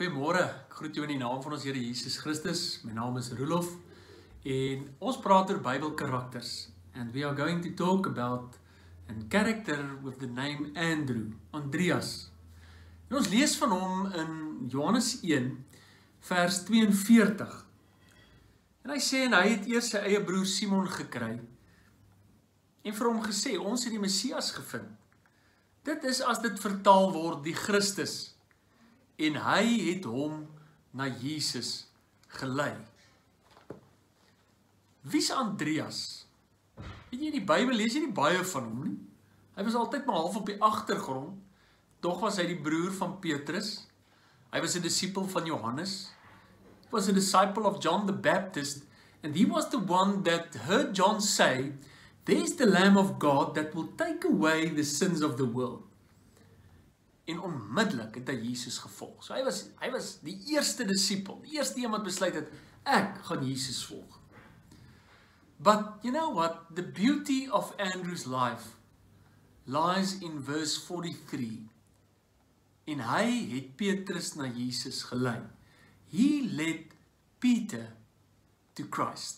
Goeiemôre, ek groet jou in die naam van ons Here Jesus Christus. My naam is Roelof en ons praat oor Bybelkarakters. And we are going to talk about a character with the name Andrew, Andreas. En ons lees van hom in Johannes 1 vers 42. En hy sê en hy het eers sy eie broer Simon gekry en vir hom gesê, ons het die Messias gevind. Dit is as dit vertaal word die Christus. En hy het hom na Jesus gelei. Wie's Andreas? Weet jy, in die Bybel lees jy nie baie van hom nie. Hy was altyd maar half op die agtergrond. Tog was hy die broer van Petrus. Hy was 'n disipel van Johannes. He was a disciple of John the Baptist. And he was the one that heard John say, "There's the Lamb of God that will take away the sins of the world." En onmiddellik het hy Jesus gevolg. So hy was die eerste disipel, die eerste een wat besluit het, ek gaan Jesus volg. But you know what? The beauty of Andrew's life lies in verse 43. En hy het Petrus na Jesus gelei. He led Peter to Christ.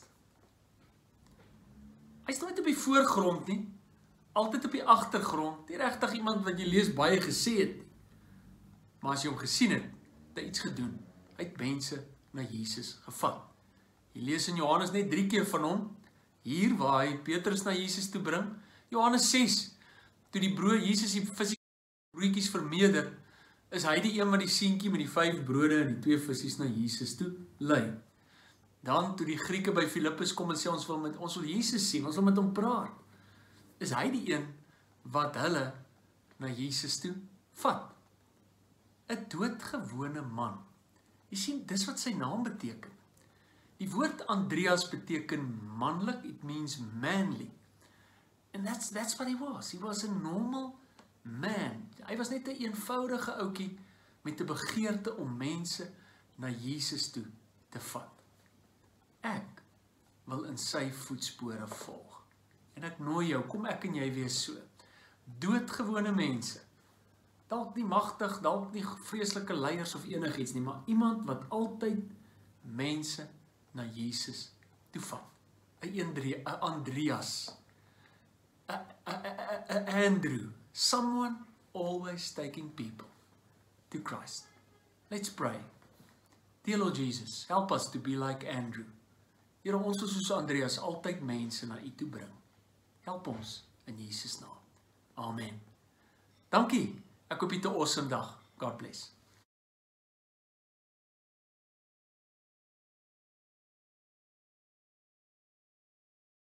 Hy is nooit op die voorgrond nie, altyd op die agtergrond, nie regtig iemand wat jy lees baie gesê het nie. Maar as jy hom gesien het, het hy iets gedoen. Hy het mense na Jesus gevat. Jy lees in Johannes net 3 keer van hom, hier waar hy Petrus na Jesus toe bring. Johannes 6, toe die broer Jesus die visbroodjies vermeerder, is hy die een wat die seentjie met die 5 brode en die 2 visse na Jesus toe lei. Dan toe die Grieke by Filippus kom en sê ons wil Jesus sien, ons wil met hom praat. Is hy die een wat hulle na Jesus toe vat. 'n doodgewone man. Jy sien, dis wat sy naam beteken. Die woord Andreas beteken manlik, it means manly. And that's what he was. He was a normal man. Hy was net 'n eenvoudige ouetjie met 'n begeerte om mense na Jesus toe te vat. Ek wil in sy voetspore volg. En ek nooi jou, kom ek en jy wees so. Doodgewone mense. Dalk nie magtig, dalk nie vreeslike leiers of enigiets nie, maar iemand wat altyd mense na Jesus toe vat. 'n Andreas. 'n Andrew. Someone always taking people to Christ. Let's pray. Dear Lord Jesus, help us to be like Andrew. Here, ons is soos Andreas, altyd mense na U toe bring. Help ons in Jesus naam. Amen. Dankie. Ek hoop jy 'n awesome dag. God bless.